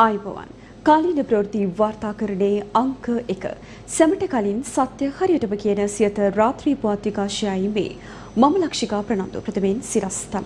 ආයුබෝවන් කාලීන ප්‍රවෘත්ති වාර්තාකරණයේ අංක 1 සැමට කලින් සත්‍ය හරියටම කියන සියත රාත්‍රී පුවත් විකාශයයි මේ මම ලක්ෂිකා ප්‍රනන්දු ප්‍රථමයෙන් සිරස්තල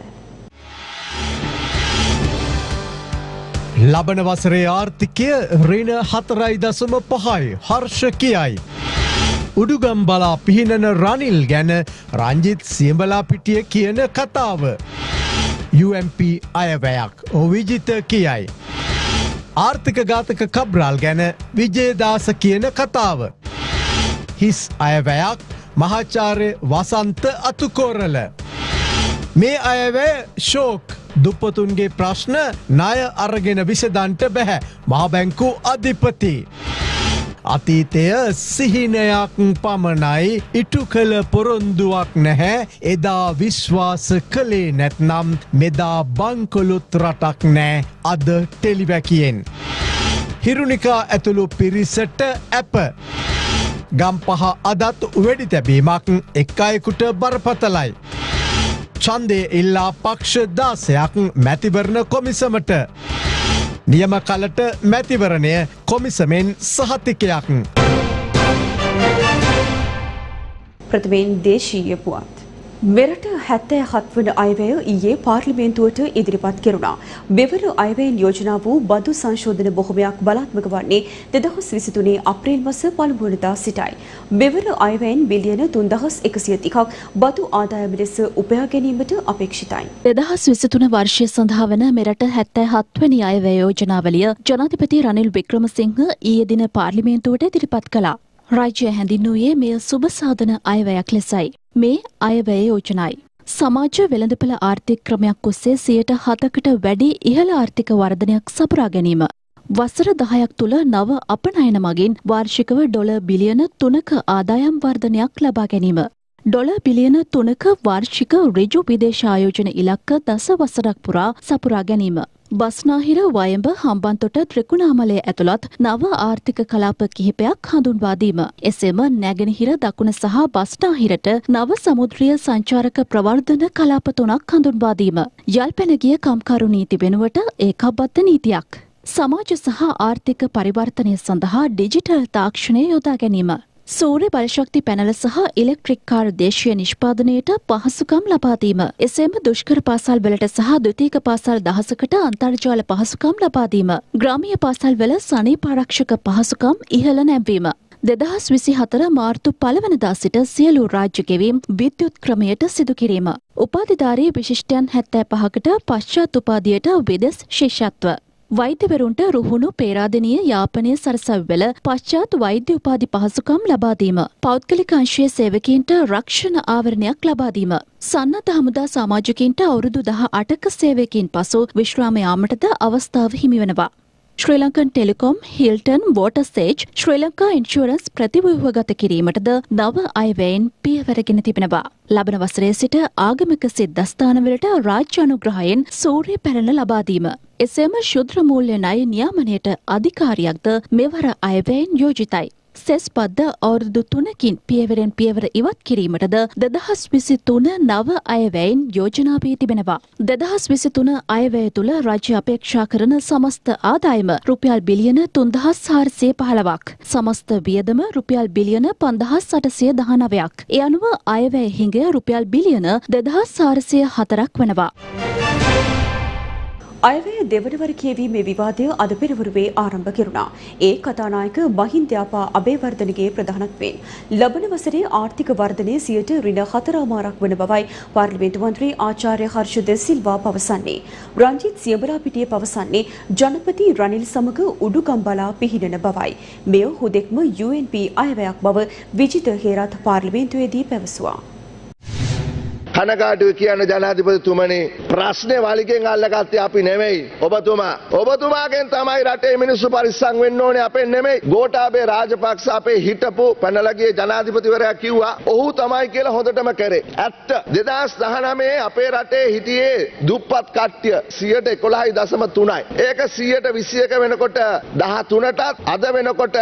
ලබන වසරේ ආර්ථිකය ඍණ 4.5යි හර්ෂ කියයි. උඩුගම්බලා පිහිනන රනිල් ගැන රංජිත් සියඹලාපිටිය කියන කතාව. UMP අයවැයක් විජිත කියයි. ආර්ථික ඝාතක කබ්‍රාල් ගැන විජේදාස කියන කතාව. හිස් අයවැයක් මහාචාර්ය වසන්ත අතුකෝරල. මේ අයවැය ෂෝක් දුප්පතුන්ගේ ප්‍රශ්න ණය අරගෙන විසඳන්ට බැහැ මහබැංකු අධිපති. අතීතය සිහිනයක් පමණයි ඉටු කළ පොරොන්දුවක් නැහැ එදා විශ්වාස කළේ නැත්නම් මෙදා බංකොලොත් රටක් නෑ අද ටෙලිවැකියෙන්. හිරුනිකා ඇතුළු පිරිසට ඇප. ගම්පහ අදත් වෙඩි තැබීමක් එක් අයෙකුට බරපතලයි. ඡන්දය ඉල්ලා පක්ෂ 16ක් මැතිවරණ කොමිසමට. නියම කලට මැතිවරණය කොමිසමෙන් සහතිකයක්. ප්‍රථමයෙන් දේශීය පුවත්. මෙරට 77 වන අයවැය ඊයේ පාර්ලිමේන්තුවට ඉදිරිපත් කෙරුණා. මෙවර අයවැයෙන් යෝජනා වූ බදු සංශෝධන බොහොමයක් බලාත්මක වන්නේ 2023 අප්‍රේල් මාස පළමු වනදා සිටයි. මෙවර අයවැයෙන් බිලියන 3130ක් බදු ආදායම ලෙස උපයා ගැනීමට අපේක්ෂිතයි. 2023 වර්ෂය සඳහා වන මෙරට 77 වෙනි අයවැය යෝජනාවලිය ජනාධිපති රනිල් වික්‍රමසිංහ ඊයේ දින පාර්ලිමේන්තුවට ඉදිරිපත් කළා. රාජ්‍ය හැඳින්වුවේ මෙය සුබ සාධන අයවැයක් ලෙසයි. මේ අයවැය යෝජනයි. සමාජ වෙළඳපළ ආර්ථික ක්‍රමයක් ඔස්සේ 7%කට වැඩි ඉහළ ආර්ථික වර්ධනයක් සපුරා ගැනීම. වසර 10ක් තුළ නව අපනයන මගින් වාර්ෂිකව ඩොලර් බිලියන 3ක ආදායම් වර්ධනයක් ලබා ගැනීම. ඩොලර් බිලියන 3ක වාර්ෂික ඍජු විදේශ ආයෝජන ඉලක්ක දස වසරක් පුරා සපුරා ගැනීම. බස්නාහිර වයඹ හම්බන්තොට ත්‍රිකුණාමලය ඇතුළත් නව ආර්ථික කලාප කිහිපයක් හඳුන්වා දීම. එසේම නැගෙනහිර දකුණ සහ බස්නාහිරට නව සමුද්‍රීය සංචාරක ප්‍රවර්ධන කලාප 3ක් හඳුන්වා දීම. යල්පැන ගිය කම්කරු නීති වෙනුවට ඒකබද්ධ නීතියක්. සමාජ සහ ආර්ථික පරිවර්තනය සඳහා ඩිජිටල් තාක්ෂණය යොදා ගැනීම. සූර්ය බලශක්ති පැනල සහ ඉලෙක්ට්‍රික් කාර් දේශීය නිෂ්පාදනයට පහසුකම් ලබා දීම. එසේම දුෂ්කර පාසල් වලට සහ ද්විතීක පාසල් දහසකට අන්තර්ජාල පහසුකම් ලබා දීම. ග්‍රාමීය පාසල් වල සනීප ආරක්ෂක පහසුකම් ඉහළ නැංවීම. 2024 මාර්තු 1 වෙනිදා සිට සියලු රාජ්‍ය ගෙවීම් විද්‍යුත් ක්‍රමයට සිදු කිරීම. උපාධිධාරී විශිෂ්ටයන් 75කට පශ්චාත් උපාධියට විදෙස් ශිෂ්‍යත්ව. වෛද්‍යවරුන්ට රුහුණු පේරාදෙණිය යාපනය සරසවිවල පශ්චාත් වෛද්‍ය උපාධි පහසුකම් ලබා දීම. පෞද්ගලික අංශයේ සේවකීන්ට රක්ෂණ ආවරණයක් ලබා දීම. සන්නද්ධ හමුදා සමාජිකයින්ට අවුරුදු 18ක සේවයකින් පසු විශ්‍රාම යාමටද අවස්ථාව හිමි වෙනවා. Sri Lankan Telecom, Hilton, Waters Edge, Sri Lanka insurance ප්‍රතිව්‍යුහගත කිරීමටද නව අයවැයෙන් පියවරගෙන තිබෙනවා. ලබන වසරේ සිට ආගමික සිද්ධස්ථානවලට රාජ්‍ය අනුග්‍රහයෙන් සූර්ය පැලන ලබා දීම. එසේම ශුද්‍ර මූල්‍ය ණය නියාමනයට අධිකාරියක්ද මෙවර අයවැයෙන් යෝජිතයි. සෙස් පද්ද අවුරුදු 3කින් පියවරෙන් පියවර ඉවත් කිරීමටද 2023 නව අයවැයෙන් යෝජනා වී තිබෙනවා. 2023 අයවැය තුළ රාජ්‍ය අපේක්ෂා කරන සමස්ත ආදායම රුපියල් බිලියන 3415ක්. සමස්ත වියදම රුපියල් බිලියන 5819ක්. ඒ අනුව අයවැය හිඟය රුපියල් බිලියන 2404ක් වෙනවා. අයවැය දෙවනවර කියවීමේ විවාදය අද පෙරවරුවේ ආරම්භ කෙරුණා. ඒ කතානායක මහින්දයාපා අබේවර්ධනගේ ප්‍රධානත්වයෙන් ලබන වසරේ ආර්ථික වර්ධනය 4.4% වන බවයි පාර්ලිමේන්තු මන්ත්‍රී ආචාර්ය හර්ෂ ද සිල්වා පවසන්නේ. රංජිත් සියඹලාපිටිය පවසන්නේ ජනපති රනිල් සමග උඩුගම්බලා පිහිනන බවයි. මෙය හුදෙක්ම UNP අයවැයක් බව විජිත හේරත් පාර්ලිමේන්තුවේදී පැවසුවා. කනගාටුව කියන ජනාධිපතිතුමනි ප්‍රශ්නේ වලිගෙන් අල්ලගත්තේ අපි නෙමෙයි ඔබතුමාගෙන් තමයි රටේ මිනිස්සු පරිස්සම් වෙන්න ඕනේ අපෙන් නෙමෙයි. ගෝඨාභය රාජපක්ෂ අපේ හිටපු පැනලගේ ජනාධිපතිවරයා කිව්වා ඔහු තමයි කියලා හොඳටම කරේ. ඇත්ත 2019 අපේ රටේ හිටියේ දුප්පත් කට්ටිය 11.3යි. ඒක 121 වෙනකොට 13ටත් අද වෙනකොට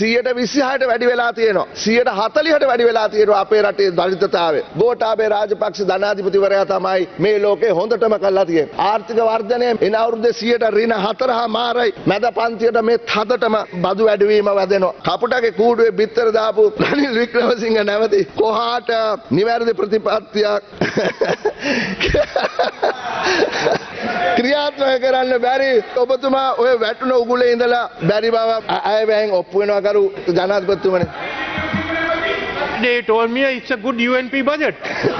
126ට වැඩි වෙලා තියෙනවා. 140ට වැඩි වෙලා තියෙනවා අපේ රටේ දරිද්‍රතාවය. ගෝඨාභය රාජපක්ෂ රාජපක්ෂ ධනාධිපතිවරයා තමයි මේ ලෝකේ හොඳටම කළා තියෙන්නේ. ආර්ථික වර්ධනය එන අවුරුද්දේ 100ට ඍණ 4.5යි. මැද පන්තියට මේ හදටම බදු වැඩිවීම වැදෙනවා. කපුටගේ කූඩුවේ බිත්තර දාපු රනිල් වික්‍රමසිංහ නැවති කොහාට නිවැරදි ප්‍රතිපත්තියක් ක්‍රියාත්මක කරන්න බැරි ඔබතුමා ඔය වැටුන උගුලේ ඉඳලා බැරි බව අයවැයෙන් ඔප්පු වෙනවා කරු ජනාධිපතිතුමනි. They told me it's a good UNP budget.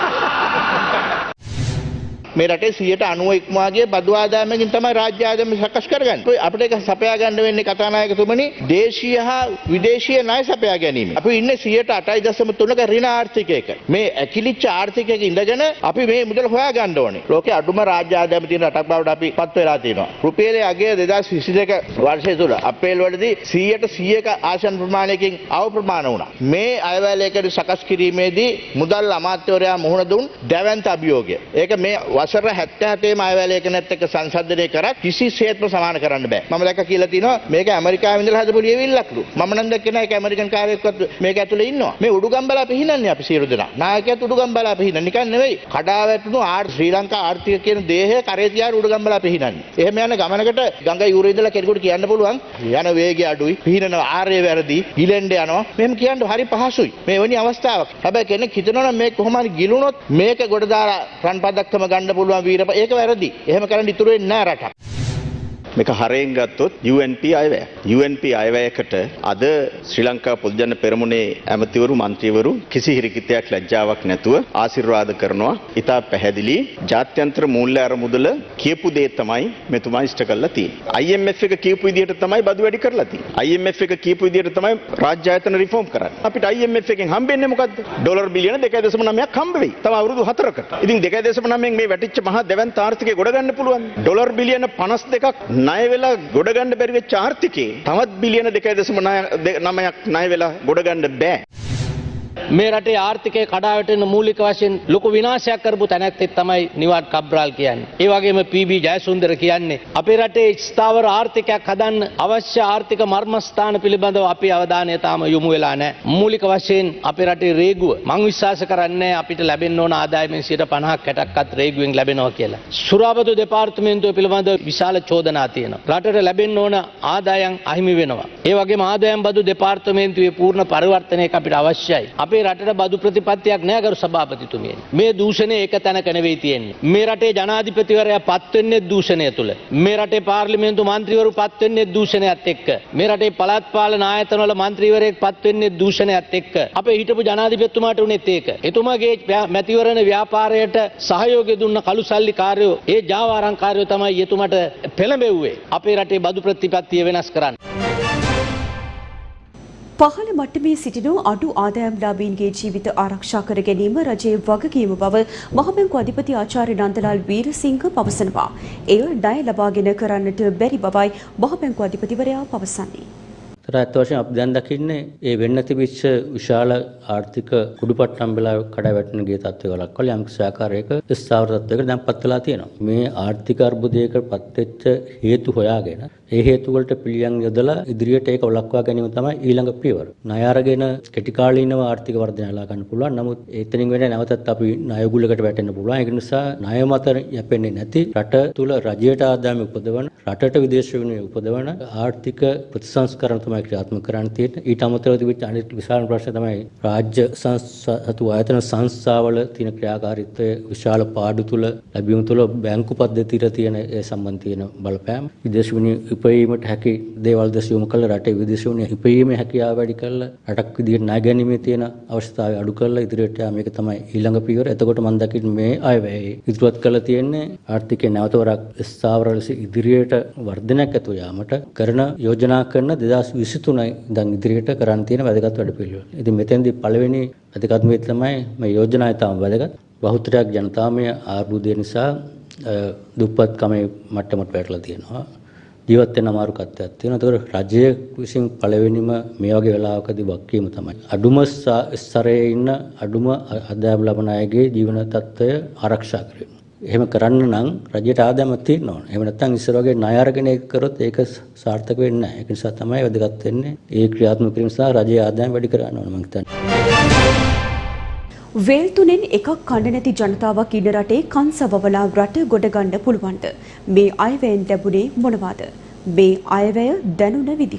මේ රටේ 91 ඉක්මවාගේ බදු ආදායමකින් තමයි රාජ්‍ය ආදායම සකස් කරගන්නේ. අපිට ඒක සපයා ගන්න වෙන්නේ කතානායකතුමනි දේශීය හා විදේශීය ණය සපයා ගැනීම. අපි ඉන්නේ 8.3ක ඍණ ආර්ථිකයක. මේ ඇකිලිච්ච ආර්ථිකයක ඉඳගෙන අපි මේ මුදල් හොයා ගන්න ඕනේ. ලෝකේ අඩුම රාජ්‍ය ආදායම තියෙන රටක් බවට අපි පත් වෙලා තියෙනවා. රුපියලේ අගය 2022 වර්ෂය තුල අප්‍රේල් වලදී 100%ක ආසන්න ප්‍රමාණයකින් අව ප්‍රමාණ වුණා. මේ අයවැයලයකට සකස් කිරීමේදී මුදල් අමාත්‍යවරයා මුහුණ දුන් දැවැන්ත අභියෝගය. ඒක මේ වසර 77 අයවැයලයකනත් එක්ක සංසන්දනය කරා කිසිසේත්ම සමාන කරන්න බෑ. මම දැක්ක කියලා තිනවා මේක ඇමරිකාවේ ඉඳලා හදපු ලියවිල්ලක්ලු. මම නම් දැක්කේ නෑ ඒක ඇමරිකන් කාර්යයක්වත් මේක ඇතුලේ ඉන්නවා. මේ උඩුගම්බලා පිහිනන්නේ අපි සියලු දෙනා. නායකයාත් උඩුගම්බලා පිහිනන නිකන් නෙවෙයි. කඩා වැටුණු ශ්‍රී ලංකා ආර්ථික කියන දේහය කරේ තියාගෙන උඩුගම්බලා පිහිනන්නේ. එහෙම යන ගමනකට ගඟ යුරේ ඉඳලා කෙනෙකුට කියන්න පුළුවන් යන වේගය අඩුයි. පිහිනන ආර්ය වැරදි. ගිලෙන්න යනවා. මෙහෙම කියන්න හරි පහසුයි. මේ වෙනි අවස්ථාවක්. හැබැයි කෙනෙක් හිතනවා නම් මේක කොහොම හරි ගිලුණොත් මේක ගොඩ දාලා රන් පදක්කම ගන්න පුළුවන් වීරප ඒක වැරදි. එහෙම කරන්න ඉතුරු වෙන්නේ නැහැ රටක්. මේක හරයෙන් ගත්තොත් UNP අයවැය. UNP අයවැයකට අද ශ්‍රී ලංකා පොදුජන පෙරමුණේ ඇමතිවරු මන්ත්‍රීවරු කිසි හිරිකිතයක් ලැජ්ජාවක් නැතුව ආශිර්වාද කරනවා. ඉතා පැහැදිලි ජාත්‍යන්තර මූල්‍ය අරමුදල කියපු දේ තමයි මෙතුමා ඉෂ්ට කරලා තියෙන්නේ. IMF එක කියපු විදිහට තමයි බදු වැඩි කරලා තියෙන්නේ. IMF එක කියපු විදිහට තමයි රාජ්‍ය ආයතන රිෆෝම් කරන්නේ. අපිට IMF එකෙන් හම්බෙන්නේ මොකද්ද? ඩොලර් බිලියන 2.9ක් හම්බ වෙයි. තව අවුරුදු 4කට. ඉතින් 2.9න් මේ වැටිච්ච මහා දැවැන්ත ආර්ථිකය ගොඩ ගන්න පුළුවන්. ඩොලර් බිලියන 52ක් ණය වෙලා ගොඩ ගන්න බැරි වෙච්ච ආර්ථිකේ තවත් බිලියන 2.9ක් ණය වෙලා ගොඩ ගන්න බෑ. මේ රටේ ආර්ථිකය කඩා වැටෙන මූලික වශයෙන් ලොකු විනාශයක් කරපු තැනැත්තෙක් තමයි නිවාඩ් කබ්‍රාල් කියන්නේ. ඒ වගේම පී.බී. ජයසුන්දර කියන්නේ අපේ රටේ ස්ථාවර ආර්ථිකයක් හදන්න අවශ්‍ය ආර්ථික මර්මස්ථාන පිළිබඳව අපේ අවධානය තාම යොමු වෙලා නැහැ. මූලික වශයෙන් අපේ රටේ රේගුව මං විශ්වාස කරන්නේ අපිට ලැබෙන්න ඕන ආදායමෙන් 50%ක් 60%ක්වත් රේගුවෙන් ලැබෙනවා කියලා. සුරාබදු දෙපාර්තමේන්තුව පිළිබඳව විශාල චෝදනා තියෙනවා. රටට ලැබෙන්න ඕන ආදායම් අහිමි වෙනවා. ඒ වගේම ආදායම් බදු දෙපාර්තමේන්තුවේ පූර්ණ පරිවර්තනයක් අපිට අවශ්‍යයි. අපේ රටට බදු ප්‍රතිපත්තියක් නැහැ ගරු සභාපතිතුමියනි. මේ දූෂණය එක තැනක නෙවෙයි තියෙන්නේ. මේ රටේ ජනාධිපතිවරයා පත් වෙන්නේ දූෂණය තුල. මේ රටේ පාර්ලිමේන්තු මන්ත්‍රීවරු පත් වෙන්නේ දූෂණයත් එක්ක. මේ රටේ පළාත් පාලන ආයතනවල මන්ත්‍රීවරයෙක් පත් වෙන්නේ දූෂණයත් එක්ක. අපේ හිටපු ජනාධිපතිතුමාට උනේත් ඒක. එතුමාගේ මැතිවරණ ව්‍යාපාරයට සහයෝගය දුන්න කළුසල්ලි කාර්යෝ ඒ ජාවාරම්කාරයෝ තමයි එතුමාට පෙළඹෙව්වේ. අපේ රටේ බදු ප්‍රතිපත්තිය වෙනස් කරන්න. පහළ මට්ටමේ සිටින අඩු ආදායම්ලාභීන්ගේ ජීවිත ආරක්ෂා කර ගැනීම රජයේ වගකීම බව මහබැංකු අධිපති ආචාර්ය නන්දලාල් වීරසිංහ පවසනවා. එය ණය ලබාගෙන කරන්නට බැරි බවයි මහබැංකු අධිපතිවරයා පවසන්නේ. ඇත්ත වශයෙන් අපි දැන් දකින්නේ ඒ වෙන්න තිබිච්ච විශාල ආර්ථික කුඩුපට්ටම් වෙලා කඩා වැටෙන ගේ තත්ත්වයක් වල යම් කිසි ආකාරයක ස්ථාවර තත්ත්වයකට දැන් පත් වෙලා තියෙනවා. මේ ආර්ථික අර්බුදයකට පත් වෙච්ච හේතු හොයාගෙන ඒ හේතු වලට පිළියම් යොදලා ඉදිරියට ඒක වළක්වා ගැනීම තමයි ඊළඟ පියවර. ණය අරගෙන කෙටි කාලීනව ආර්ථික වර්ධනය ලා ගන්න පුළුවන්. නමුත් එතනින් වෙන්නේ නැවතත් අපි ණය උගුලකට වැටෙන්න පුළුවන්. ඒක නිසා ණය මත යැපෙන්නේ නැති රට තුල රජයට ආදායම උපදවන, රටට විදේශ විනිමය උපදවන ආර්ථික ප්‍රතිසංස්කරණ තමයි ක්‍රියාත්මක කරන්න තියෙන්නේ. ඊට අමතරව තිබිච්ච අනිත් විශාල ප්‍රශ්න තමයි රාජ්‍ය සංස්ථා ආයතන සංස්ථාවල තියෙන ක්‍රියාකාරීත්වයේ විශාල පාඩු තුල ලැබීම තුල බැංකු පද්ධතියට තියෙන ඒ සම්බන්ධ තියෙන බලපෑම, විදේශ විනිමය ඉපයීමට හැකි දේවල් දැස යොමු කළ රටේ විදේශ විනිමය ඉපයීමේ හැකියාව වැඩි කරලා රටක් විදිහට ණය ගැනීමේ තියෙන අවශ්‍යතාවය අඩු කරලා ඉදිරියට යාම මේක තමයි ඊළඟ පියවර. එතකොට මම දකින්නේ මේ අයවැය ඉදිරියට කළ තියෙන්නේ ආර්ථිකයේ නැවතවරක් ස්ථාවර ලෙස ඉදිරියට වර්ධනයක් ඇතුව යාමට කරන යෝජනා කරන 2023 ඉඳන් ඉදිරියට කරන්න තියෙන වැදගත් වැඩපිළිවෙල. ඉතින් මෙතෙන්දී පළවෙනි වැදගත්ම තමයි මේ යෝජනාව තාම වැදගත්. බහුතරයක් ජනතාවමය ආර්බුදය නිසා දුප්පත්කමේ මට්ටමට වැටලා තියෙනවා. ජීවත් වෙන්න අමාරු කත්යක් තියෙනවා. ඒතකොට රජය විසින් පළවෙනිම මේ වගේ වෙලාවකදී වක්කීම තමයි අඩුම ස්තරයේ ඉන්න අඩුම ආදායම් ලබන අයගේ ජීවන තත්ත්වය ආරක්ෂා කිරීම. එහෙම කරන්න නම් රජයට ආදායමක් තියෙන්න ඕන. එහෙම නැත්නම් ඉස්සර වගේ ණය අරගෙන ඒක කරොත් ඒක සාර්ථක වෙන්නේ නැහැ. ඒක නිසා තමයි වැදගත් වෙන්නේ. ඒ ක්‍රියාත්මක කිරීම නිසා රජයේ ආදායම වැඩි කරගන්න ඕන මම හිතන්නේ. වේල් තුනෙන් එකක් කන්න නැති ජනතාවක් ඉන්න රටේ කංසවවලා රට ගොඩ ගන්න පුළුවන්ද? මේ අයවැයෙන් ලැබුණේ මොනවාද? මේ අයවැය දැනුණ විදිහ.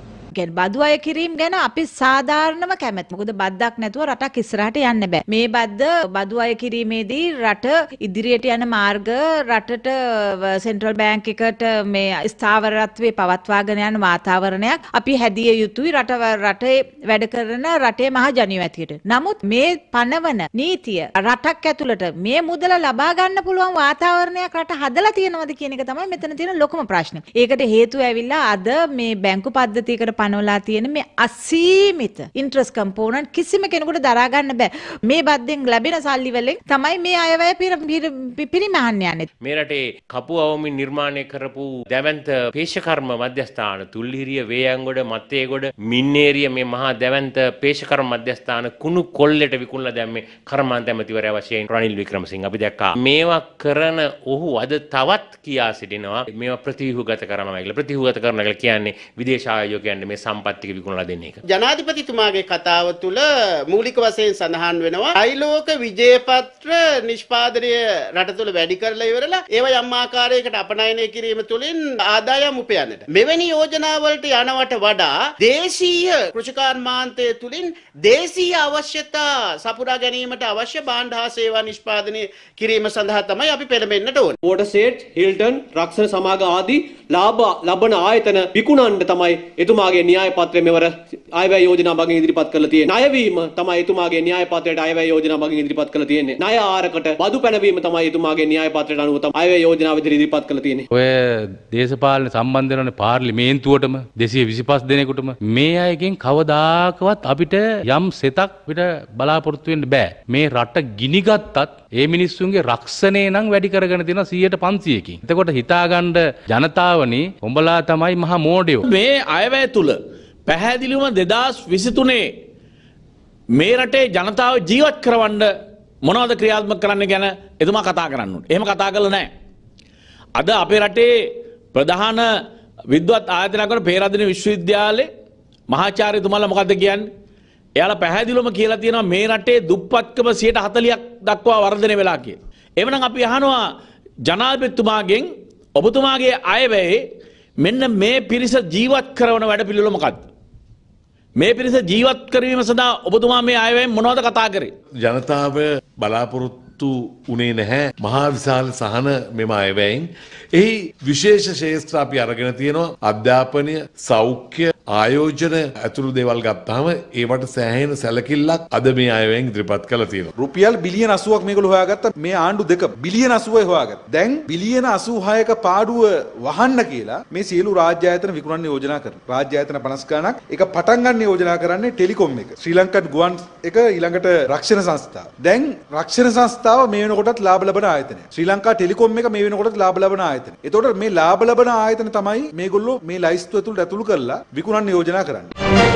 බදු අය කිරීම ගැන අපි සාධාරණව කැමැත්. මොකද බද්දක් නැතුව රටක් ඉස්සරහට යන්න බෑ. මේ බදු අය කිරීමේදී රට ඉදිරියට යන මාර්ග රටට සෙන්ට්‍රල් බැංක් එකට මේ ස්ථාවරත්වයේ පවත්වාගෙන යන වාතාවරණයක් අපි හැදිය යුතුයි රටේ වැඩ කරන රටේ මහජනියෝ ඇතියට. නමුත් මේ පනවන නීතිය රටක් ඇතුළට මේ මුදල ලබා ගන්න පුළුවන් වාතාවරණයක් රට හදලා තියෙනවද කියන එක තමයි මෙතන තියෙන ලොකුම ප්‍රශ්නේ. ඒකට හේතුව ඇවිල්ලා අද මේ බැංකු පද්ධතියකට පනවලා තියෙන මේ අසීමිත ඉන්ට්‍රස්ට් කම්පෝනන්ට් කිසිම කෙනෙකුට දරා ගන්න බෑ. මේ බද්දෙන් ලැබෙන සල්ලි වලින් තමයි මේ අයවැය පිරිමහන්න යන්නේ. මේ රටේ කපු අවමින් නිර්මාණය කරපු දැවැන්ත පේශකර්ම මධ්‍යස්ථාන තුල්හිරිය, වේයන්ගොඩ, මත්තේගොඩ, මින්නේරිය මේ මහා දැවැන්ත පේශකර්ම මධ්‍යස්ථාන කුණු කොල්ලෙට විකුණලා දැම්මේ කර්මාන්ත ඇමතිවරයා වශයෙන් රනිල් වික්‍රමසිංහ. අපි දැක්කා මේවා කරන ඔහු අද තවත් කියා සිටිනවා මේවා ප්‍රතිව්‍යුහගත කරනවා කියලා. ප්‍රතිව්‍යුහගත කරනවා කියලා කියන්නේ විදේශ ආයෝජකයන්ට සම්පත්තික විකුණලා දෙන එක. ජනාධිපතිතුමාගේ කතාව තුළ මූලික වශයෙන් සඳහන් වෙනවා අයිලෝක විජයපත්‍ර නිෂ්පාදනය රට තුළ වැඩි කරලා ඉවරලා ඒවා යම් ආකාරයකට අපනයනය කිරීම තුළින් ආදායම් උපයන්නට. මෙවැනි යෝජනාවලට යනවට වඩා දේශීය කෘෂිකාර්මාන්තය තුළින් දේශීය අවශ්‍යතා සපුරා ගැනීමට අවශ්‍ය භාණ්ඩ හා සේවා නිෂ්පාදනය කිරීම සඳහා තමයි අපි පෙළඹෙන්නට ඕනේ. වෝටර්සෙට්, හිල්ටන්, රක්ෂණ සමාග ආදී ලාභ ලබන ආයතන විකුණන්න තමයි එතුමාගේ න්‍යාය පත්‍රය මෙවර අයවැය යෝජනා මගින් ඉදිරිපත් කරලා තියෙන්නේ. ණයවීම තමයි එතුමාගේ න්‍යාය පත්‍රයට අයවැය යෝජනා මගින් ඉදිරිපත් කරලා තියෙන්නේ. ණය ආරකට බදු පැනවීම තමයි එතුමාගේ න්‍යාය පත්‍රයට අනුව තමයි අයවැය යෝජනාව ඉදිරිපත් කරලා තියෙන්නේ. ඔය දේශපාලන සම්බන්ධ වෙන පාර්ලිමේන්තුවටම 225 දෙනෙකුටම මේ අයගෙන් කවදාකවත් අපිට යම් සෙතක් පිට බලාපොරොත්තු වෙන්න බෑ. මේ රට ගිනිගත්තත් ඒ මිනිස්සුන්ගේ රක්ෂණය නම් වැඩි කරගෙන තියෙනවා 100%කින්. එතකොට හිතාගන්න ජනතාවනි උඹලා තමයි මහා මෝඩයෝ. මේ අයවැය තුල පැහැදිලිවම 2023 මේ රටේ ජනතාව ජීවත් කරවන්න මොනවද ක්‍රියාත්මක කරන්න ගැන එතුමා කතා කරන්න ඕනේ. එහෙම කතා කරලා නැහැ. අද අපේ රටේ ප්‍රධාන විද්වත් ආයතනයක් වන පේරාදෙණිය විශ්වවිද්‍යාලයේ මහාචාර්යතුමාලා මොකද්ද කියන්නේ? එයාලා පැහැදිලිවම කියලා තියෙනවා මේ රටේ දුප්පත්කම 40% දක්වා වර්ධනය වෙලා කියලා. එවනම් අපි අහනවා ජනාධිපතිතුමාගෙන් ඔබතුමාගේ අයවැයේ මෙන්න මේ පිරිස ජීවත් කරන වැඩ පිළිවෙල මොකක්ද? මේ පිරිස ජීවත් කිරීම සඳහා ඔබතුමා මේ අයවැයෙන් මොනවද කතා කරේ? ජනතාව බලාපොරොත්තු උනේ නැහැ මහා විශාල සහන මෙම අයවැයෙන්. එහි විශේෂ ශේෂ්ත්‍ර අපි අරගෙන තියෙනවා අධ්‍යාපනය, සෞඛ්‍ය, ආයෝජන ඇතුළු දේවල් ගත්තාම ඒවට සෑහෙන සැලකිල්ලක් අද මේ අයවැයෙන් ඉදිරිපත් කරලා තියෙනවා. රුපියල් බිලියන 80ක් මේගොල්ලෝ හොයාගත්තා. මේ ආණ්ඩු දෙක බිලියන 80යි හොයාගත්තා. දැන් බිලියන 86ක පාඩුව වහන්න කියලා මේ සියලු රාජ්‍ය ආයතන විකුණන්න යෝජනා කරනවා. රාජ්‍ය ආයතන 50 ගණක් ඒක පටන් ගන්න යෝජනා කරන්නේ ටෙලිකොම් එක. ශ්‍රී ලංකන් ගුවන් එක ඊළඟට රක්ෂණ සංස්ථාව. දැන් රක්ෂණ සංස්ථාව මේ වෙනකොටත් ලාභ ලබන ආයතනය. ශ්‍රී ලංකා ටෙලිකොම් එක මේ වෙනකොටත් ලාභ ලබන ආයතනය. එතකොට මේ ලාභ ලබන ආයතන තමයි මේගොල්ලෝ මේ ලයිස්තුව ඇතුළට ඇතුළු කරලා විකුණන්න යෝජනා කරන්නේ.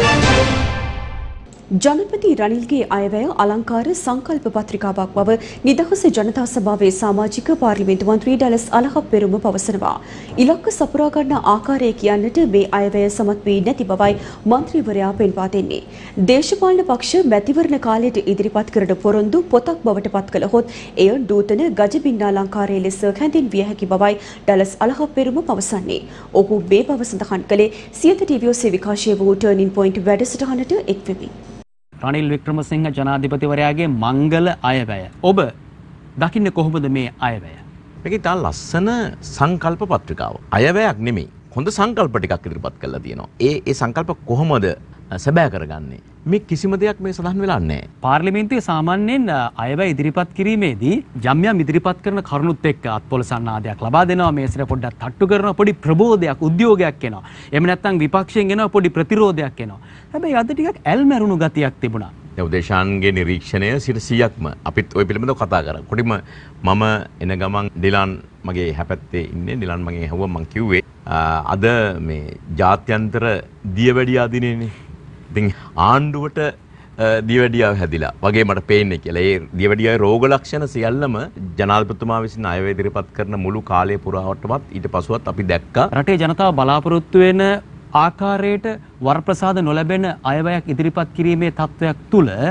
ජනපති රනිල්ගේ අයවැය අලංකාර සංකල්ප පත්‍රිකාවක් බව නිදහස ජනතා සභාවේ සමාජික පාර්ලිමේන්තු මන්ත්‍රී ඩලස් අලහප්පෙරුම පවසනවා. ඉලක්ක සපුරා ගන්න ආකාරය කියන්නට මේ අයවැය සමත් වී නැති බවයි මන්ත්‍රීවරයා පෙන්වා දෙන්නේ. දේශපාලන පක්ෂ මැතිවරණ කාලයට ඉදිරිපත් කරන පොරොන්දු පොතක් බවට පත් කළහොත් එය නූතන ගජබින්නාලංකාරයේ ලෙස හැඳින්විය හැකි බවයි ඩලස් අලහප්පෙරුම පවසන්නේ. ඔහු මේ බව සඳහන් කළේ සියත ටීවී ඔස්සේ විකාශය වූ ටර්නින් පොයින්ට් වැඩසටහනට එක්වෙමින්. රනිල් වික්‍රමසිංහ ජනාධිපතිවරයාගේ මංගල අයවැය. ඔබ දකින්නේ කොහොමද මේ අයවැය? මේක ඉතාල ලස්සන සංකල්ප පත්‍රිකාව. අයවැයක් නෙමෙයි. හොඳ සංකල්ප ටිකක් ඉදිරිපත් කරලා තියෙනවා. ඒ සංකල්ප කොහොමද සැබෑ කරගන්නේ? මේ කිසිම දෙයක් මේ සඳහන් වෙලා නැහැ. පාර්ලිමේන්තුවේ සාමාන්‍යයෙන් අයවැය ඉදිරිපත් කිරීමේදී යම් යම් ඉදිරිපත් කරන කරුණුත් එක්ක අත්පොලසන්නාදයක් ලබා දෙනවා. මේසට පොඩ්ඩක් තට්ටු කරනවා. පොඩි ප්‍රබෝධයක්, උද්‍යෝගයක් එනවා. එහෙම නැත්නම් විපක්ෂයෙන් එනවා පොඩි ප්‍රතිරෝධයක් එනවා. හැබැයි අද ටිකක් ඇල්මැරුණු ගතියක් තිබුණා. උදේශාන්ගේ නිරීක්ෂණය 100%ක්ම අපිත් ওই පිළිබඳව කතා කරා. කොටිම මම එන ගමන් ඩිලන් මගේ හැපැත්තේ ඉන්නේ. ඩිලන් මගෙන් ඇහුවා මං කිව්වේ අද මේ ජාත්‍යන්තර දියවැඩියා දිනේනේ. ඉතින් ආණ්ඩුවට දියවැඩියාව හැදිලා වගේ මට පේන්නේ කියලා. ඒ දියවැඩියාවේ රෝග ලක්ෂණ සියල්ලම ජනාධිපතිතුමා විසින් අයවැය ඉදිරිපත් කරන මුළු කාලය පුරාවටමත් ඊට පසුවත් අපි දැක්කා. රටේ ජනතාව බලාපොරොත්තු වෙන ආකාරයට වරප්‍රසාද නොලැබෙන අයවැයක් ඉදිරිපත් කිරීමේ තත්ත්වයක් තුල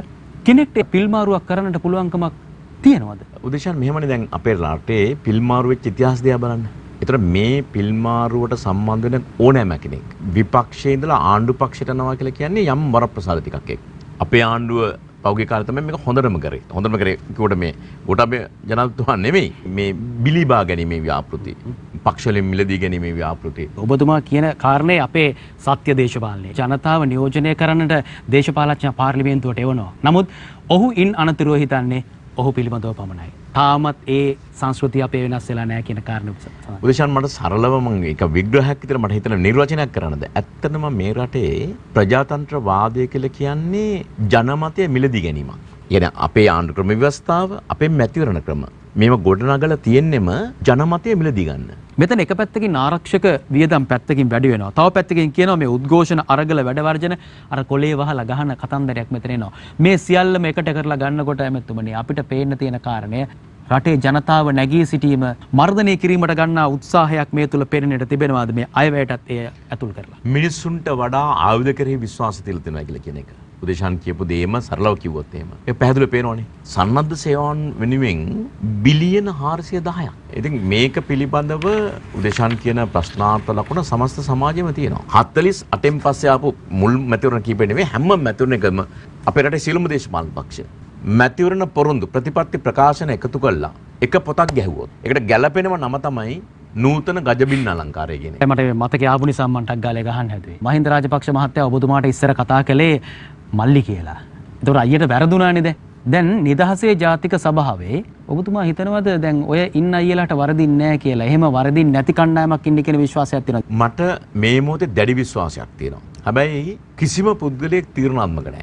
කෙනෙක්ට පිල්මාරුවක් කරන්නට පුළුවන්කමක් තියෙනවද? උදේශාන් මෙහෙමනේ දැන් අපේ රටේ පිල්මාරු වෙච්ච ඉතිහාසය දිහා බලන්න. ඒතර මේ පිල්මාරුවට සම්බන්ධ වෙන ඕනෑම කෙනෙක් විපක්ෂයේ ඉඳලා ආණ්ඩු පක්ෂයට යනවා කියලා කියන්නේ යම් වරප්‍රසාද ටිකක් එක්ක. අපේ ආණ්ඩුව පෞගේ කාලේ තමයි මේක හොඳටම කරේ. හොඳටම කරේ කිව්වට මේ ගෝඨාභය ජනාධිපතිතුමා නෙමෙයි මේ බිලිබා ගැනීමේ ව්‍යාපෘති. පක්ෂවලින් මිලදී ගැනීමේ ව්‍යාපෘති. ඔබතුමා කියන කාරණේ අපේ සත්‍ය දේශපාලනය. ජනතාව නියෝජනය කරන්නට දේශපාලඥ පාර්ලිමේන්තුවට එවනවා. නමුත් ඔහු ඉන් අනතුරුව හිතන්නේ ඔහු පිළිබඳව පමණයි. තාමත් ඒ සංස්කෘතිය අපේ වෙනස් වෙලා නැහැ කියන කාරණේ. උදේශාන් මට සරලව මම එක විග්‍රහයක් විතර මට හිතන නිර්වචනයක් කරන්නද. ඇත්තටම මේ රටේ ප්‍රජාතන්ත්‍රවාදය කියලා කියන්නේ ජනමතය මිලදී ගැනීමක්. කියන්නේ අපේ ආණ්ඩු ක්‍රම ව්‍යවස්ථාව, අපේ මැතිවරණ ක්‍රම මේව ගොඩනගලා තියෙන්නෙම ජනමතය මිලදී ගන්න. මෙතන එක පැත්තකින් ආරක්ෂක වියදම් පැත්තකින් වැඩි වෙනවා. තව පැත්තකින් කියනවා මේ උද්ඝෝෂණ අරගල වැඩ වර්ජන අර කොලේ වහලා ගහන කතන්දරයක් මෙතන එනවා. මේ සියල්ලම එකට කරලා ගන්නකොට එමෙතුමනි අපිට පේන්න තියෙන කාරණය රටේ ජනතාව නැගී සිටීම මර්ධනය කිරීමට ගන්නා උත්සාහයක් මේ තුල පෙනෙන්නට තිබෙනවාද මේ අයවැයටත් එය ඇතුල් කරලා. මිනිස්සුන්ට වඩා ආයුධ කෙරෙහි විශ්වාසය තියලා තියෙනවා කියලා කියන එක. උදේශාන් කියපු දේම සරලව කිව්වොත් එහෙම. ඒක පැහැදිලිව පේනවනේ. සන්නද්ධ සේවාවන් වෙනුවෙන් බිලියන 410ක්. ඉතින් මේක පිළිබඳව උදේශාන් කියන ප්‍රශ්නාර්ථ ලකුණ සමස්ත සමාජෙම තියෙනවා. 48න් පස්සේ ආපු මුල් මැතිවරණ කීපෙ නෙවෙයි හැම මැතිවරණයකම අපේ රටේ සියලුම දේශපාලන පක්ෂ මැතිවරණ පොරොන්දු ප්‍රතිපත්ති ප්‍රකාශන එකතු කළා එක පොතක් ගැහුවොත් ඒකට ගැළපෙනම නම තමයි නූතන ගජබින්න අලංකාරය කියන එක. මට මතකයේ ආපු නිසා මම ටක් ගාලේ ගහන්න හැදුවේ. මහින්ද රාජපක්ෂ මහත්තයා ඔබතුමාට ඉස්සර කතා කළේ මල්ලි කියලා. ඒතකොට අයියට වැරදුනානේ දැන් නිදහසේ ජාතික සභාවේ ඔබතුමා හිතනවද දැන් ඔය ඉන්න අයියලාට වරදින්නේ නැහැ කියලා. එහෙම වරදින්නේ නැති කණ්ඩායමක් ඉන්නේ කියන විශ්වාසයක් තියෙනවා. මට මේ මොහොතේ දැඩි විශ්වාසයක් තියෙනවා. හැබැයි කිසිම පුද්ගලයෙක් තීරණාත්මක නැහැ.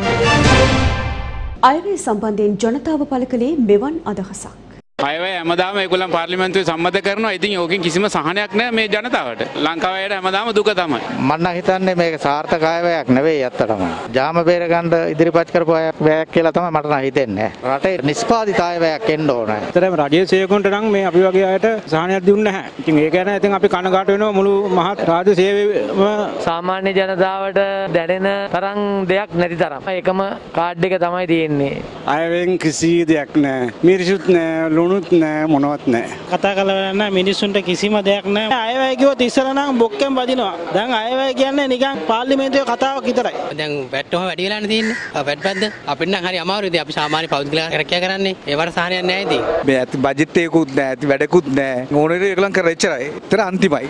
අයවැය සම්බන්ධයෙන් ජනතාව පළ කළේ මෙවන් අදහසක්. අයවැය හැමදාම ඒගොල්ලන් පාර්ලිමේන්තුවේ සම්මත කරනවා. ඉතින් ඕකෙන් කිසිම සහනයක් නැහැ මේ ජනතාවට. ලංකාවයට හැමදාම දුක තමයි. මම හිතන්නේ මේක සාර්ථක අයවැයක් නෙවෙයි අත්තටම. ජාම බේර ගන්න ඉදිරිපත් කරපු අයවැයක් කියලා තමයි මට නම් හිතෙන්නේ. රටේ නිෂ්පාදිත අයවැයක් එන්න ඕනේ. ඇත්තටම රජයේ සේවකයන්ට නම් මේ අපි වගේ අයට සහනයක් දුන්නේ නැහැ. ඉතින් ඒක ගැන ඉතින් අපි කනගාටු වෙනවා මුළු මහත් රාජ්‍ය සේවයේම සාමාන්‍ය ජනතාවට දැනෙන තරම් දෙයක් නැති තරම්. ඒකම කාඩ් එක තමයි තියෙන්නේ. අයවැයෙන් කිසි දෙයක් නැහැ. මිරිසුත් නැහැ. නුත් නෑ මොනවත් නෑ. කතා කරලා මිනිස්සුන්ට කිසිම දෙයක් නෑ. අයවැය කිව්වොත් ඉස්සර නම් බොක්කෙන් වදිනවා. දැන් අයවැය කියන්නේ නිකන් පාර්ලිමේන්තුවේ කතාවක් විතරයි. දැන් වැට් ඔහම වැඩි වෙලානේ තියෙන්නේ. වැට් බද්ද අපිට නම් හරි අමාරුයි. ඉතින් අපි සාමාන්‍ය පෞද්ගලික රැකියාව කරන්නේ. ඒවට සහනයක් නෑ ඉතින්. මේ ඇති බජට් එකකුත් නෑ. ඇති වැඩකුත් නෑ. ඕනෙට ඒගොල්ලන් කරලා ඉච්චරයි. ඒතර අන්තිමයි.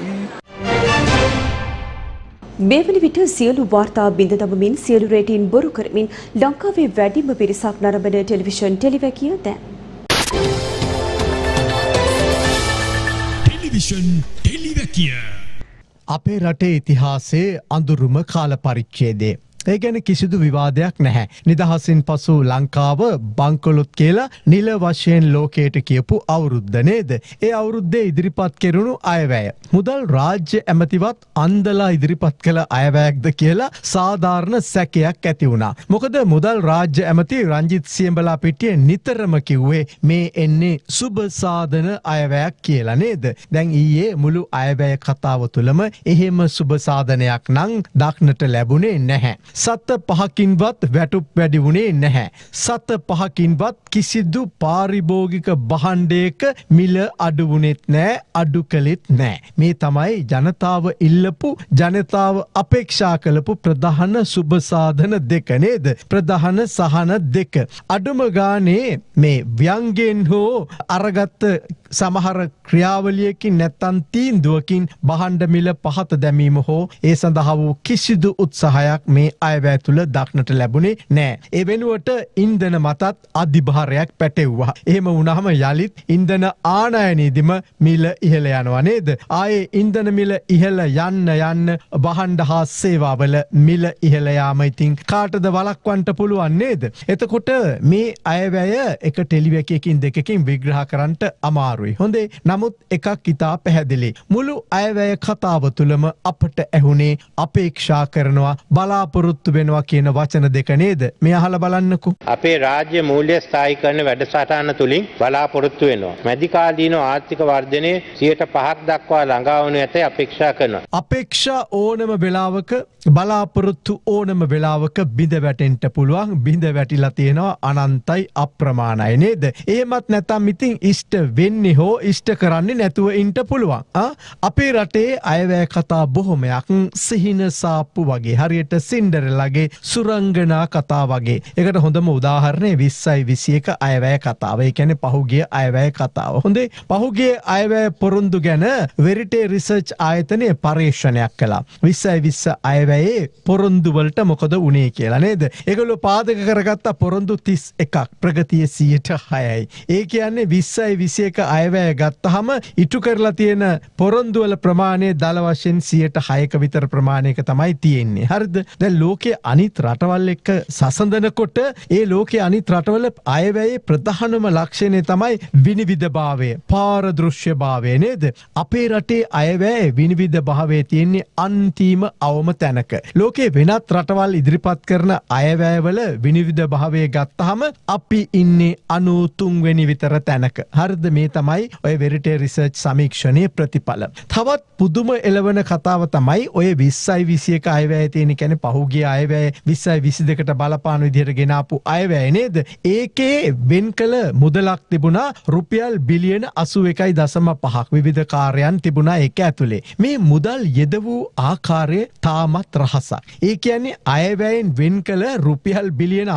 මේ වන විට සියලු වාර්තා බිඳ දමමින් සියලු රේටින් බොරු කරමින් ලංකාවේ වැඩිම පිරිසක් නරඹන ටෙලිවිෂන් ටෙලිවැකිය දැන් අපේ රටේ ඉතිහාසයේ අඳුරුම කාල පරිච්ඡේදය. ඒ ගැන කිසිදු විවාදයක් නැහැ. නිදහසින් පසු ලංකාව බංකොලොත් කියලා නිල වශයෙන් ලෝකයට කියපු අවුරුද්ද නේද? ඒ අවුරුද්දේ ඉදිරිපත් කෙරුණු අයවැය. මුදල් රාජ්‍ය ඇමතිවත් අන්දලා ඉදිරිපත් කළ අයවැයක්ද කියලා සාධාරණ සැකයක් ඇති වුණා. මොකද මුදල් රාජ්‍ය ඇමති රංජිත් සියඹලා පිටියේ නිතරම කිව්වේ මේ එන්නේ සුබ සාධන අයවැයක් කියලා නේද? දැන් ඊයේ මුළු අයවැය කතාව තුළම එහෙම සුබ සාධනයක් නම් දක්නට ලැබුණේ නැහැ. සත පහකින්වත් වැටුප් වැඩි වුණේ නැහැ. සත පහකින්වත් කිසිදු පාරිභෝගික භාණ්ඩයක මිල අඩු වුණෙත් නැහැ, අඩු කළෙත් නැහැ. මේ තමයි ජනතාව ඉල්ලපු, ජනතාව අපේක්ෂා කළපු ප්‍රධාන සුබ සාධන දෙක නේද? ප්‍රධාන සහන දෙක. අඩුම ගානේ මේ ව්‍යංගෙන් හෝ අරගත්ත සමහර ක්‍රියාවලියකින් නැත්තම් තීන්දුවකින් භාණ්ඩ මිල පහත දැමීම හෝ ඒ සඳහා වූ කිසිදු උත්සාහයක් මේ අයවැය තුළ දක්නට ලැබුණේ නෑ. ඒ වෙනුවට ඉන්ධන මතත් අධිභාරයක් පැටෙව්වා. එහෙම වුණාම යලිත් ඉන්ධන ආනයනයේදීම මිල ඉහළ යනවා නේද? ආයේ ඉන්ධන මිල ඉහළ යන්න භාණ්ඩ හා සේවාවල මිල ඉහළ යාම ඉතින් කාටද වළක්වන්න පුළුවන් නේද? එතකොට මේ අයවැය එක ටෙලිවැකියකින් දෙකකින් විග්‍රහ කරන්නට අමාරුයි. අමාරුයි. හොඳේ. නමුත් එකක් ඉතා පැහැදිලි. මුළු අයවැය කතාව තුළම අපට ඇහුනේ අපේක්ෂා කරනවා බලාපොරොත්තු වෙනවා කියන වචන දෙක නේද? මේ අහලා බලන්නකෝ. අපේ රාජ්‍ය මූල්‍ය ස්ථායීකරණ වැඩසටහන තුලින් බලාපොරොත්තු වෙනවා. මැදිකාලීන ආර්ථික වර්ධනය 5% දක්වා ළඟා වනු ඇතැයි අපේක්ෂා කරනවා. අපේක්ෂා ඕනම වෙලාවක බලාපොරොත්තු ඕනම වෙලාවක බිඳ වැටෙන්න පුළුවන්. බිඳ වැටිලා තියෙනවා අනන්තයි අප්‍රමාණයි නේද? එහෙමත් නැත්නම් ඉතින් ඉෂ්ට වෙන්නේ හෝ ඉෂ්ට කරන්නේ නැතුව ඉන්න පුළුවන්. අපේ රටේ අයවැය කතා බොහොමයක් සිහින සාප්පු වගේ හරියට සින්ඩරෙලාගේ සුරංගනා කතා වගේ. ඒකට හොඳම උදාහරණය 2021 අයවැය කතාව. ඒ කියන්නේ පහුගිය අයවැය කතාව. හොඳේ. පහුගිය අයවැය පොරොන්දු ගැන වෙරිටේ රිසර්ච් ආයතනය පරීක්ෂණයක් කළා. 2020 අයවැයේ පොරොන්දු වලට මොකද වුනේ කියලා නේද? ඒගොල්ලෝ පාදක කරගත්ත පොරොන්දු 31ක් ප්‍රගතිය 106යි. ඒ කියන්නේ 2021 අයවැය ගත්තාම ඉටු කරලා තියෙන පොරොන්දු වල ප්‍රමාණය දල වශයෙන් 106ක විතර ප්‍රමාණයක තමයි තියෙන්නේ. හරිද? දැන් ලෝකයේ අනිත් රටවල් එක්ක සසඳනකොට ඒ ලෝකයේ අනිත් රටවල අයවැයේ ප්‍රධානම ලක්ෂණය තමයි විනිවිදභාවය, පාරදෘශ්‍යභාවය නේද? අපේ රටේ අයවැය විනිවිදභාවයේ තියෙන්නේ අන්තිම අවම තැනක. ලෝකයේ වෙනත් රටවල් ඉදිරිපත් කරන අයවැයවල විනිවිදභාවය ගත්තාම අපි ඉන්නේ 93 වෙනි විතර තැනක. හරිද? මේ තමයි ඔය වෙරිටේ රිසර්ච් සමීක්ෂණයේ ප්‍රතිඵල. තවත් පුදුම එළවන කතාව තමයි ඔය 2021 අයවැය තියෙන කියන්නේ පහුගිය අයවැය 2022ට බලපාන විදිහට ගෙනාපු අයවැය නේද? ඒකේ වෙන් කළ මුදලක් තිබුණා රුපියල් බිලියන 81.5ක් විවිධ කාර්යයන් තිබුණා ඒක ඇතුලේ. මේ මුදල් යෙදවූ ආකාරය තාමත් රහසක්. ඒ කියන්නේ අයවැයෙන් වෙන් කළ රුපියල් බිලියන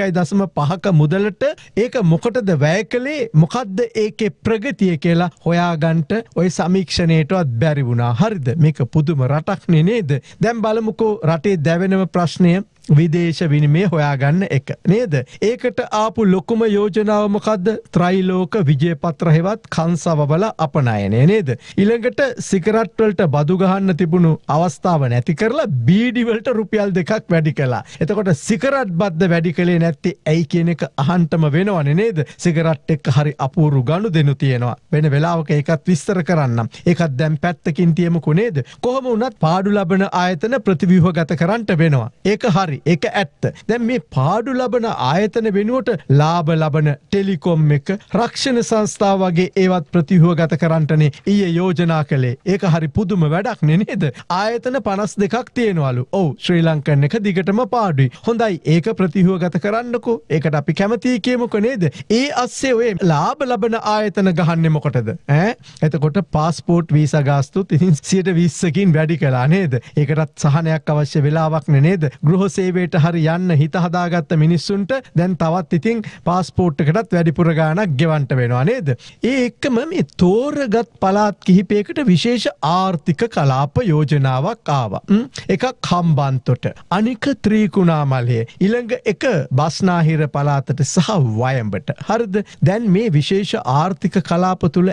81.5ක මුදලට ඒක මොකටද වැය කළේ? මොකද්ද ඒකේ ප්‍රගතිය කියලා හොයාගන්න ඔය සමීක්ෂණයටවත් බැරි වුණා. හරිද? මේක පුදුම රටක් නේද? දැන් බලමුකෝ රටේ දැවෙනම ප්‍රශ්නය විදේශ විනිමය හොයාගන්න එක නේද? ඒකට ආපු ලොකුම යෝජනාව මොකද්ද? ත්‍රිලෝක විජයපත්‍ර හෙවත් කංසවවල අපනයනය නේද? ඊළඟට සිගරට් වලට බදු ගහන්න තිබුණු අවස්ථාව නැති කරලා බීඩි වලට රුපියල් 2ක් වැඩි කළා. එතකොට සිගරට් බද්ද වැඩි කළේ නැත්තේ ඇයි කියන එක අහන්නම වෙනවනේ නේද? සිගරට් එක්ක හරි අපූර්ව ගනුදෙනු තියෙනවා. වෙන වෙලාවක ඒකත් විස්තර කරන්නම්. ඒකත් දැන් පැත්තකින් තියමුකෝ නේද? කොහොම වුණත් පාඩු ලබන ආයතන ප්‍රතිව්‍යුහගත කරන්න වෙනවා. ඒක හරි. ඒක ඇත්ත. දැන් මේ පාඩු ලබන ආයතන වෙනුවට ලාභ ලබන ටෙලිකොම් එක රක්ෂණ සංස්ථාව වගේ ඒවත් ප්‍රතිව්‍යුහගත කරන්නනේ ඊයේ යෝජනා කළේ. ඒක හරි පුදුම වැඩක් නේද? ආයතන 52ක් තියෙනවලු. ඔව් ශ්‍රී ලංකන් එක දිගටම පාඩුයි. හොඳයි ඒක ප්‍රතිව්‍යුහගත කරන්නකෝ. ඒකට අපි කැමතියි කියමුකෝ නේද? ඒ අස්සේ ඔය ලාභ ලබන ආයතන ගහන්නේ මොකටද? එතකොට පාස්පෝර්ට් වීසා ගාස්තුත් ඉතින් 120කින් වැඩි කළා නේද? ඒකටත් සහනයක් අවශ්‍ය වෙලාවක් නේද? ගෘහ සේවයට හරි යන්න හිත හදාගත්ත මිනිස්සුන්ට දැන් තවත් ඉතින් පාස්පෝර්ට් එකටත් වැඩිපුර ගාණක් ගෙවන්න වෙනවා නේද? ඒ එක්කම මේ තෝරගත් පළාත් කිහිපයකට විශේෂ ආර්ථික කලාප යෝජනාවක් ආවා. එකක් හම්බන්තොට, අනික ත්‍රිකුණාමලයේ, ඊළඟ එක බස්නාහිර පළාතට සහ වයඹට. හරිද? දැන් මේ විශේෂ ආර්ථික කලාප තුල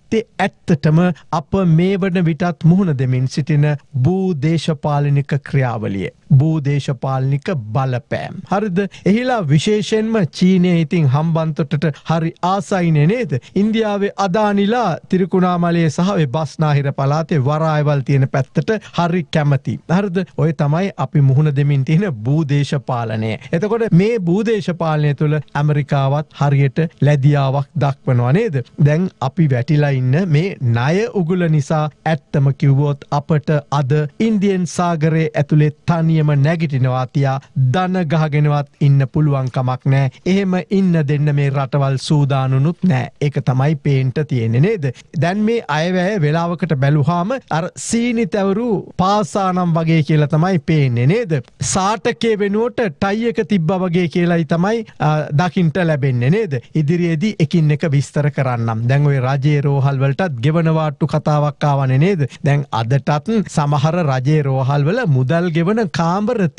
ඇත්තටම අප මේ වන විටත් මුහුණ දෙමින් සිටින භූදේශපාලනික ක්‍රියාවලිය, භූදේශපාලනික බලපෑම්. හරිද? එහිලා විශේෂයෙන්ම චීනයේ ඉතින් හම්බන්තොටට හරි ආසයිනේ නේද? ඉන්දියාවේ අදානිලා ත්‍රිකුණාමලයේ සහ ඔය බස්නාහිර පළාතේ වරායවල් තියෙන පැත්තට හරි කැමති. හරිද? ඔය තමයි අපි මුහුණ දෙමින් තියෙන භූදේශපාලනය. එතකොට මේ භූදේශපාලනය තුළ ඇමරිකාවත් හරියට ලැදියාවක් දක්වනවා නේද? දැන් අපි වැටිලා ඉන්න මේ ණය උගුල නිසා ඇත්තම කිව්වොත් අපට අද ඉන්දියන් සාගරයේ ඇතුලේ තනියම නැගිටිනවා තියා දන ගහගෙනවත් ඉන්න පුළුවන් කමක් නැහැ. එහෙම ඉන්න දෙන්න මේ රටවල් සූදානුනුත් නැහැ. ඒක තමයි පේන්ට තියෙන්නේ නේද? දැන් මේ අයවැය වෙලාවකට බැලුවාම අර සීනි තැවරු පාසානම් වගේ කියලා තමයි පේන්නේ නේද? සාටකේ වෙනුවට ටයි එක තිබ්බා වගේ කියලායි තමයි දකින්ට ලැබෙන්නේ නේද? ඉදිරියේදී එකින් එක විස්තර කරන්නම්. දැන් ওই රජයේ රෝහල් වලටත් ගෙවන වාට්ටු කතාවක් ආවනේ නේද? දැන් අදටත් සමහර රජයේ රෝහල් වල මුදල් ගෙවන කාමර තියෙනවා.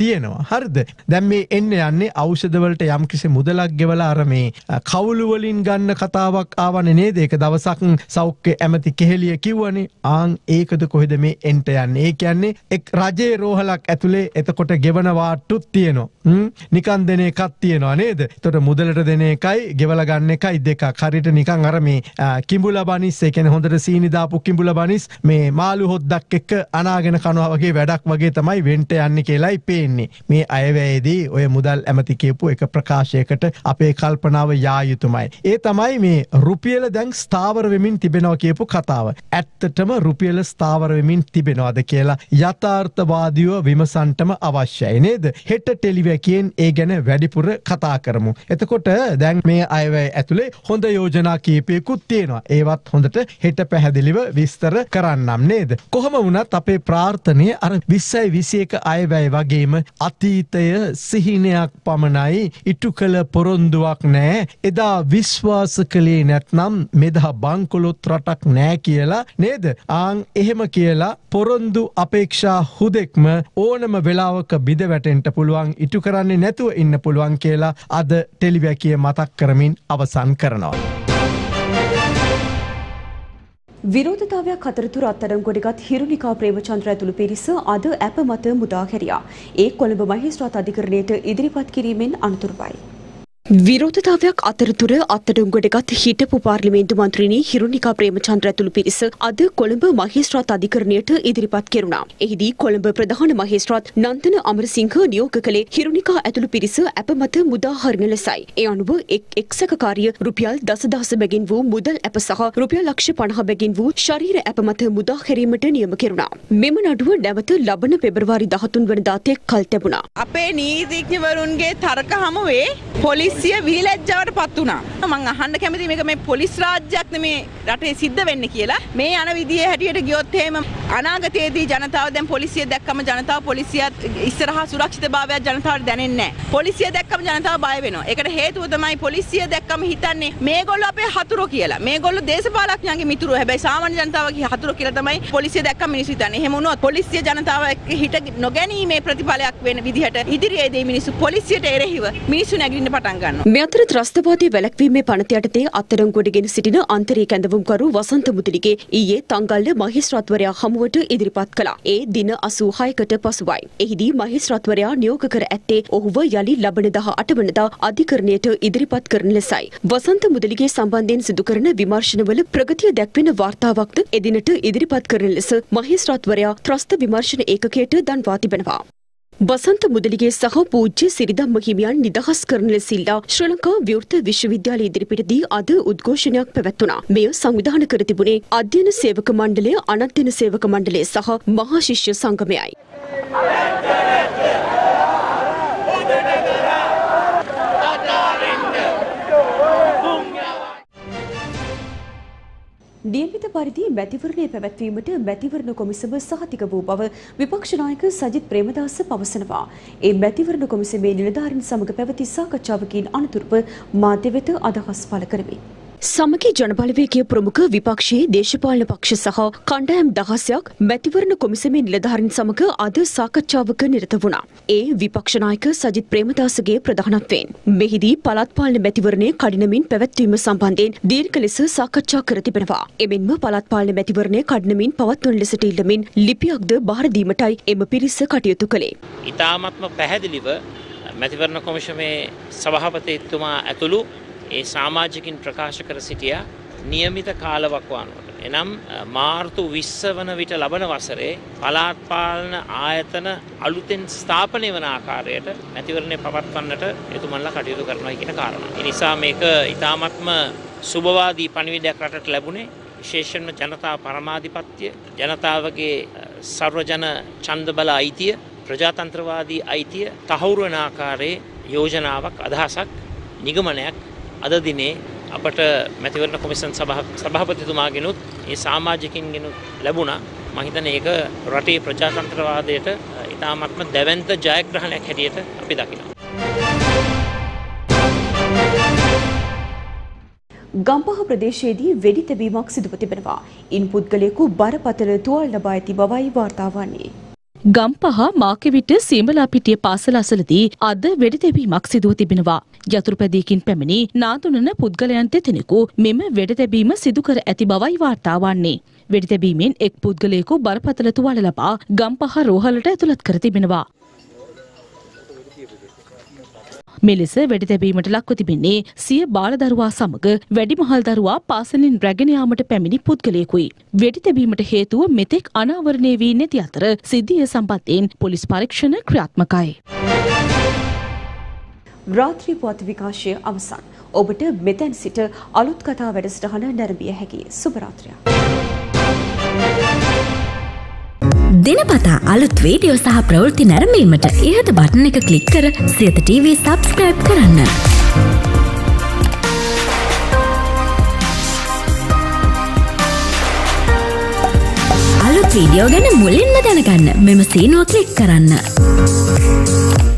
තියෙනවා. හරිද? දැන් මේ එන්න යන්නේ ඖෂධ වලට යම්කිසි මුදලක් ගෙවලා අර මේ කවුළු වලින් ගන්න කතාවක් ආවනේ නේද? ඒක දවසක් සෞඛ්‍ය ඇමති කෙහෙලිය කිව්වනේ. ආන් ඒකද කොහෙද මේ එන්ට යන්නේ? ඒ කියන්නේ එක් රජයේ රෝහලක් ඇතුලේ එතකොට ගෙවන වාට්ටුත් තියෙනවා. නිකන් දෙන එකක් තියෙනවා නේද? එතකොට මුදලට දෙන එකයි ගෙවලා ගන්න එකයි දෙකක්. හරියට නිකන් අර මේ කිඹුලා බනිස්, ඒ කියන්නේ හොඳට සීනි දාපු කිඹුලා බනිස් මේ මාළු හොද්දක් එක්ක අනාගෙන කනවා වගේ වැඩක් වගේ තමයි වෙන්ට යන්නේ කියලායි පේන්නේ. මේ අයවැයේදී ඔය මුදල් ඇමති කියපු එක ප්‍රකාශයකට අපේ කල්පනාව යා යුතුමයි. ඒ තමයි මේ රුපියල දැන් ස්ථාවර වෙමින් තිබෙනවා කියපු කතාව. ඇත්තටම රුපියල ස්ථාවර වෙමින් තිබෙනවද කියලා යථාර්ථවාදීව විමසන්නටම අවශ්‍යයි නේද? හෙට ටෙලිවැකියෙන් ඒ ගැන වැඩිපුර කතා කරමු. එතකොට දැන් මේ අයවැය ඇතුලේ හොඳ යෝජනා කීපයකුත් තියෙනවා. ඒවත් හොඳට හෙට පැහැදිලිව විස්තර කරන්නම් නේද? කොහොම වුණත් අපේ ප්‍රාර්ථනය අර 2021 අයවැය වගේම අතීතය සිහිනයක් පමණයි, ඉටු කළ පොරොන්දුවක් නෑ. එදා විශ්වාස කළේ නැත්නම් මෙදා බංකොලොත් රටක් නෑ කියලා නේද? ආන් එහෙම කියලා පොරොන්දු අපේක්ෂා හුදෙක්ම ඕනම වෙලාවක බිඳ වැටෙන්න පුළුවන්, ඉටු කරන්නේ නැතුව ඉන්න පුළුවන් කියලා අද ටෙලිවැකිය මතක් කරමින් අවසන් කරනවා. විරෝධතාවයක් අතරතුර අත්අඩංගුවටගත් හිරුනිකා ප්‍රේමචන්ද්‍ර ඇතුළු පිරිස අද ඇප මත මුදා හැරියා. ඒ කොළඹ මහේස්ත්‍රාත් අධිකරණයට ඉදිරිපත් කිරීමෙන් අනතුරුවයි. විරෝධතාවයක් අතරතුර අත්අඩංගුවටගත් හිටපු පාර්ලිමේන්තු මන්ත්‍රීනි හිරුනිකා ප්‍රේමචන්ද්‍ර ඇතුළු පිරිස අද කොළඹ මහේස්ත්‍රාත් අධිකරණයට ඉදිරිපත් කෙරුණා. එහිදී කොළඹ ප්‍රධාන මහේස්ත්‍රාත් නන්දන අමරසිංහ නියෝග කළේ හිරුනිකා ඇතුළු පිරිස ඇප මත මුදා හරින ලෙසයි. ඒ අනුව එක් සැකකාරිය රුපියල් දසදහස බැගින් වූ මුදල් ඇප සහ රුපියල් ලක්ෂ 50 බැගින් වූ ශරීර ඇප මත මුදා හැරීමට නියම කෙරුණා. මෙම නඩුව නැවත ලබන පෙබරවාරි 13 වනදා තෙක් කල් තිබුණා. අපේ නීතිඥවරුන්ගේ තර්ක හමුවේ පොලිසිය විලැජ්ජාවට පත් වුණා. මම අහන්න කැමතියි මේක මේ පොලිස් රාජ්‍යයක් නෙමේ රටේ සිද්ධ වෙන්නේ කියලා. මේ යන විදියේ හැටියට ගියොත් එහෙම අනාගතයේදී ජනතාව දැන් පොලිසිය දැක්කම ජනතාව පොලිසියත් ඉස්සරහා සුරක්ෂිතභාවයක් ජනතාවට දැනෙන්නේ නැහැ. පොලිසිය දැක්කම ජනතාව බය වෙනවා. ඒකට හේතුව තමයි පොලිසිය දැක්කම හිතන්නේ මේගොල්ලෝ අපේ හතුරෝ කියලා. මේගොල්ලෝ දේශපාලඥයන්ගේ මිතුරෝ. හැබැයි සාමාන්‍ය ජනතාවගේ හතුරෝ කියලා තමයි පොලිසිය දැක්කම මිනිස්සු හිතන්නේ. එහෙම වුණොත් පොලිසිය ජනතාව එක්ක හිට නොගැනීමේ ප්‍රතිඵලයක් වෙන විදිහට ඉදිරියේදී මිනිස්සු පොලිසියට එරෙහිව මිනිස්සු නැගිටින්න පටන් ගන්නවා. මේ අතර ත්‍රස්තවාදී වැළැක්වීමේ පනත යටතේ අත්අඩංගුවටගෙන සිටින අන්තරී කැඳවුම්කරු වසන්ත මුදලිගේ ඊයේ තංගල්ල මහේස්ත්‍රාත්වරයා හමුවට ඉදිරිපත් කළා. ඒ දින 86කට පසුවයි. එහිදී මහේස්ත්‍රාත්වරයා නියෝග කර ඇත්තේ ඔහුව යලි ලබන 18 වනදා අධිකරණයට ඉදිරිපත් කරන ලෙසයි. වසන්ත මුදලිගේ සම්බන්ධයෙන් සිදු කරන විමර්ශනවල ප්‍රගතිය දැක්වෙන වාර්තාවක්ද එදිනට ඉදිරිපත් කරන ලෙස මහේස්ත්‍රාත්වරයා ත්‍රස්ත විමර්ශන ඒකකයට දන්වා තිබෙනවා. බසන්ත මුදලිගේ සහ පූජ්‍ය සිරිධම්ම හිමියන් නිදහස් කරන ලෙස ඉල්ලා ශ්‍රී ලංකා විවෘත විශ්වවිද්‍යාලය ඉදිරිපිටදී අද උද්ඝෝෂණයක් පැවැත්වුණා. මෙය සංවිධානය කර තිබුණේ අධ්‍යයන සේවක මණ්ඩලය, අනධ්‍යයන සේවක මණ්ඩලය සහ මහා ශිෂ්‍ය සංගමයයි. නියමිත පරිදි මැතිවරණය පැවැත්වීමට මැතිවරණ කොමිසම සහතික වූ බව විපක්ෂ නායක සජිත් ප්‍රේමදාස පවසනවා. ඒ මැතිවරණ කොමිසමේ නිලධාරීන් සමග පැවති සාකච්ඡාවකින් අනතුරුව මාධ්‍ය වෙත අදහස් පළ කරමි. සමගි ජනබලවේගයේ ප්‍රමුඛ විපක්ෂයේ දේශපාලන පක්ෂ සහ කණ්ඩායම් 16ක් මැතිවරණ කොමිසමේ නිලධාරීන් සමග අද සාකච්ඡාවක නිරත වුණා. ඒ විපක්ෂ නායක සජිත් ප්‍රේමදාසගේ ප්‍රධානත්වයෙන්. මෙහිදී පළාත් පාලන මැතිවරණයේ කඩිනමින් පැවැත්වීම සම්බන්ධයෙන් දීර්ඝ ලෙස සාකච්ඡා කර තිබෙනවා. එමෙන්ම පළාත් පාලන මැතිවරණයේ කඩිනමින් පවත්වන ලෙසට ඉල්ලමින් ලිපියක්ද බාර දීමටයි එම පිරිස කටයුතු කළේ. ඉතාමත්ම පැහැදිලිව මැතිවරණ කොමිසමේ සභාපතිතුමා ඇතුළු ඒ සමාජිකින් ප්‍රකාශ කර සිටියා નિયમિત කාලවකවානුවට. එනම් මාර්තු 20 වන විට ලබන වසරේ පළාත් පාලන ආයතන අලුතෙන් ස්ථාපනය වන ආකාරයට මැතිවරණය පවත්වන්නට එතුමන්ලා කටයුතු කරනවා කියන කාරණා. ඒ නිසා මේක ඊ타මත්ම සුබවාදී පණිවිඩයක් රටට ලැබුණේ. විශේෂයෙන්ම ජනතා පරමාධිපත්‍ය, ජනතාවගේ සර්වජන ඡන්ද බල අයිතිය, ප්‍රජාතන්ත්‍රවාදී අයිතිය තහවුරු වන ආකාරයේ යෝජනාවක්, අදහසක්, නිගමනයක් අද දිනේ අපට මැතිවරණ කොමිසම් සභාපතිතුමාගෙනුත් ඒ සමාජිකින්ගෙනුත් ලැබුණා. මම හිතන්නේ ඒක රටේ ප්‍රජාතන්ත්‍රවාදයට ඉතාමත්ම දැවැන්ත ජයග්‍රහණයක් හැටියට අපි දකිනවා. ගම්පහ ප්‍රදේශයේදී වෙඩි තැබීමක් සිදුව තිබෙනවා. ඉන් පුද්ගලයෙකු බරපතල තුවාල ලබා ඇති බවයි වාර්තා වන්නේ. ගම්පහ මාකෙවිට සීමලාපිටිය පාසල අසලදී අද වෙඩි තැබීමක් සිදුව තිබෙනවා. යතුරුපැදියකින් පැමිණි නාඳුනන පුද්ගලයන් දෙදෙනෙකු මෙම වෙඩි තැබීම සිදු කර ඇති බවයි වාර්තා වන්නේ. වෙඩි තැබීමෙන් එක් පුද්ගලයෙකු බරපතල තුවාල ලබා ගම්පහ රෝහලට ඇතුළත් කර තිබෙනවා. මෙලෙස වෙඩි තැබීමට ලක්ව තිබෙන්නේ සිය බාලදරුවා සමග වැඩිමහල් දරුවා පාසලින් රැගෙන යාමට පැමිණි පුද්ගලයෙකුයි. වෙඩි තැබීමට හේතුව මෙතෙක් අනාවරණය වී නැති අතර සිද්ධිය සම්බන්ධයෙන් පොලිස් පරීක්ෂණ ක්‍රියාත්මකයි. රාත්‍රී පුවත් විකාශය අවසන්. ඔබට මෙතෙන් සිට අලුත් කතා වැඩසටහන නැරඹිය හැකි සුබ රාත්‍රියක්. දිනපතා අලුත් වීඩියෝ සහ ප්‍රවෘත්ති නැරඹීමට ඉහත බටන් එක ක්ලික් කර සියත TV සබ්ස්ක්‍රයිබ් කරන්න. අලුත් වීඩියෝ ගැන මුලින්ම දැනගන්න මෙම සීනුව ක්ලික් කරන්න.